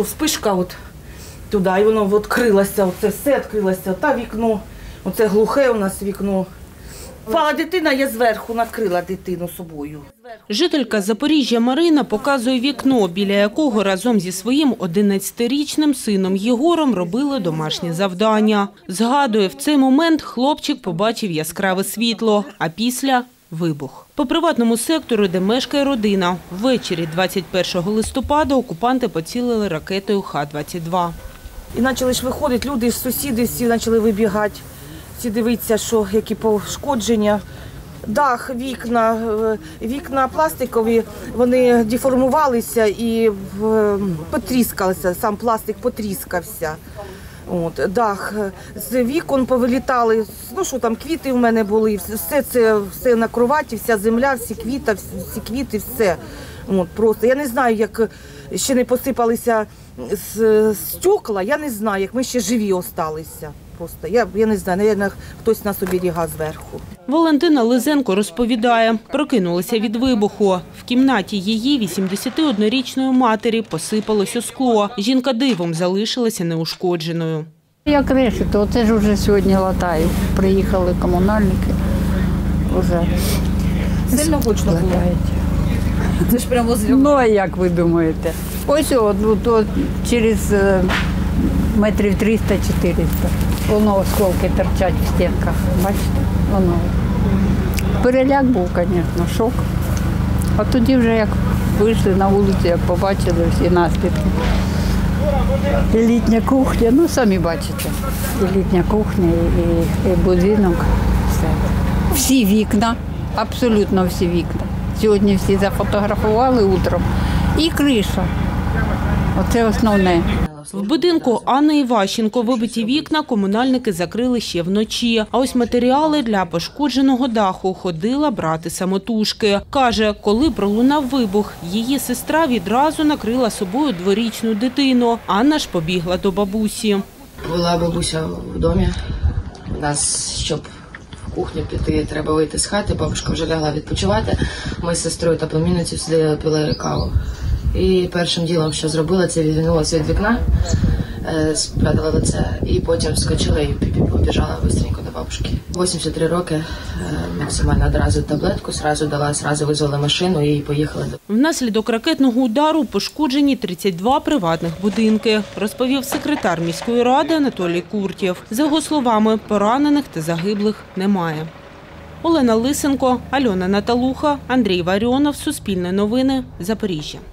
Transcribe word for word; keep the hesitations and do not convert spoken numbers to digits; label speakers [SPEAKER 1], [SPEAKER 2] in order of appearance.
[SPEAKER 1] Вспишка от туди, і воно відкрилося, оце все відкрилося, та вікно, оце глухе у нас вікно. Впала дитина, я зверху накрила дитину собою.
[SPEAKER 2] Жителька Запоріжжя Марина показує вікно, біля якого разом зі своїм одинадцятирічним сином Єгором робили домашнє завдання. Згадує, в цей момент хлопчик побачив яскраве світло, а після – вибух. По приватному сектору, де мешкає родина, ввечері двадцять першого листопада окупанти поцілили ракетою Х двадцять два.
[SPEAKER 1] І почали ж виходити люди, сусіди всі почали вибігати. Всі дивитися, що які пошкодження. Дах, вікна, вікна пластикові, вони деформувалися і потріскалися, сам пластик потріскався. От, дах, з вікон повилітали, ну що там, квіти в мене були, все це все на кроваті, вся земля, всі квіти, всі квіти, все. От, просто, я не знаю, як ще не посипалися стекла, я не знаю, як ми ще живі залишилися. Просто я, я не знаю, мабуть, хтось нас оберігав зверху.
[SPEAKER 2] Валентина Лизенко розповідає, прокинулася від вибуху. В кімнаті її вісімдесятиоднорічної матері посипалося скло. Жінка дивом залишилася неушкодженою.
[SPEAKER 3] Як решето, оце ж вже сьогодні латаю. Приїхали комунальники. Уже.
[SPEAKER 1] Сильно гучно було? Це ж прямо з
[SPEAKER 3] Ну, а як ви думаєте? Ось от, от, от через метрів триста-чотириста. Воно осколки торчать в стінках. Бачите? Воно. Переляк був, звісно, шок. А тоді вже як вийшли на вулицю, як побачили всі наслідки. І літня кухня, ну самі бачите. І літня кухня, і, і будинок. Все. Всі вікна, абсолютно всі вікна. Сьогодні всі зафотографували утром. І криша. Оце основне.
[SPEAKER 2] В будинку Анни Іващенко вибиті вікна комунальники закрили ще вночі. А ось матеріали для пошкодженого даху ходила брати самотужки. Каже, коли пролунав вибух, її сестра відразу накрила собою дворічну дитину. Анна ж побігла до бабусі.
[SPEAKER 4] Була бабуся в домі. У нас, щоб в кухню піти, треба вийти з хати. Бабушка вже лягла відпочивати. Ми з сестрою та племінницею сиділи, пили каву. І першим ділом, що зробила, це відвернулася від вікна, спрятала лице і потім вскочила і побіжала швидко до бабушки. вісімдесят три роки, максимально одразу таблетку, одразу дала, одразу визвали машину і поїхали.
[SPEAKER 2] Внаслідок ракетного удару пошкоджені тридцять два приватних будинки, розповів секретар міської ради Анатолій Куртєв. За його словами, поранених та загиблих немає. Олена Лисенко, Альона Наталуха, Андрій Варіонов, Суспільне новини, Запоріжжя.